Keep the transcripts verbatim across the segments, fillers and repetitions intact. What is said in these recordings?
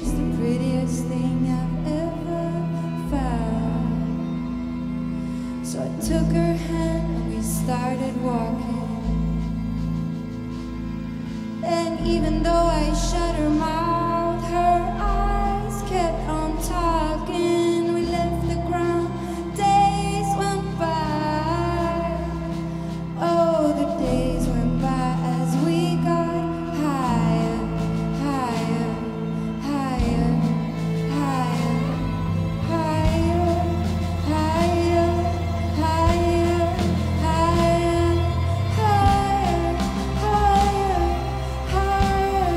She's the prettiest thing I've ever found. So I took her hand and we started walking. And even though I shut her mouth, her eyes kept on talking. We left the ground, days went by. Oh, the days went by as we got higher, higher, higher, higher, higher, higher, higher, higher, higher, higher,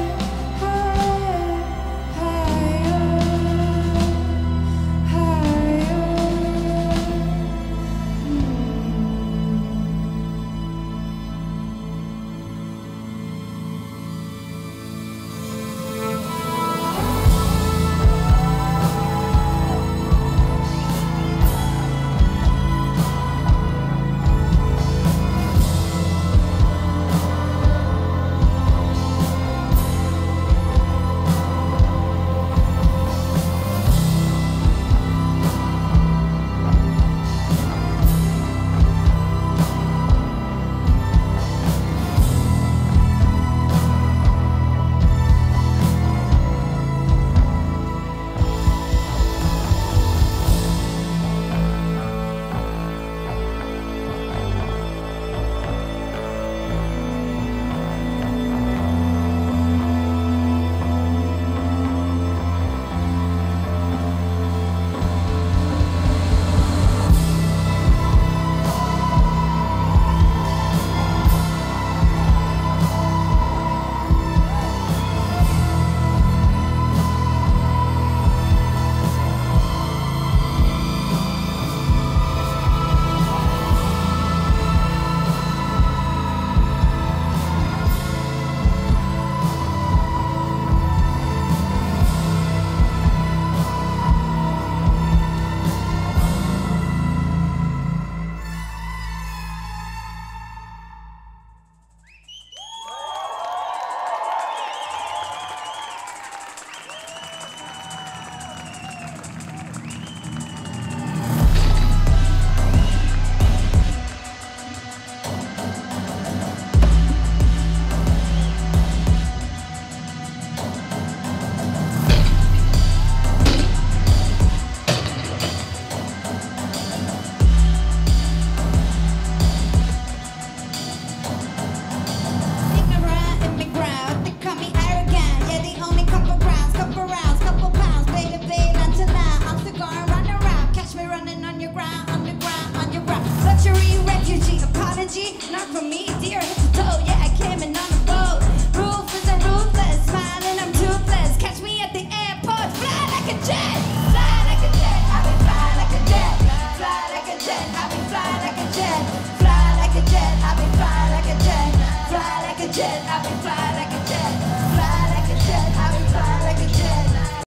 Not for me, dear, head to toe. Yeah, I came in on a boat. Ruthless and ruthless, smiling, I'm toothless. Catch me at the airport, fly like a jet. Fly like a jet, I be fly like a jet. Fly like a jet, I be fly like a jet. Fly like a jet, I be fly like a jet. Fly like a jet, I be fly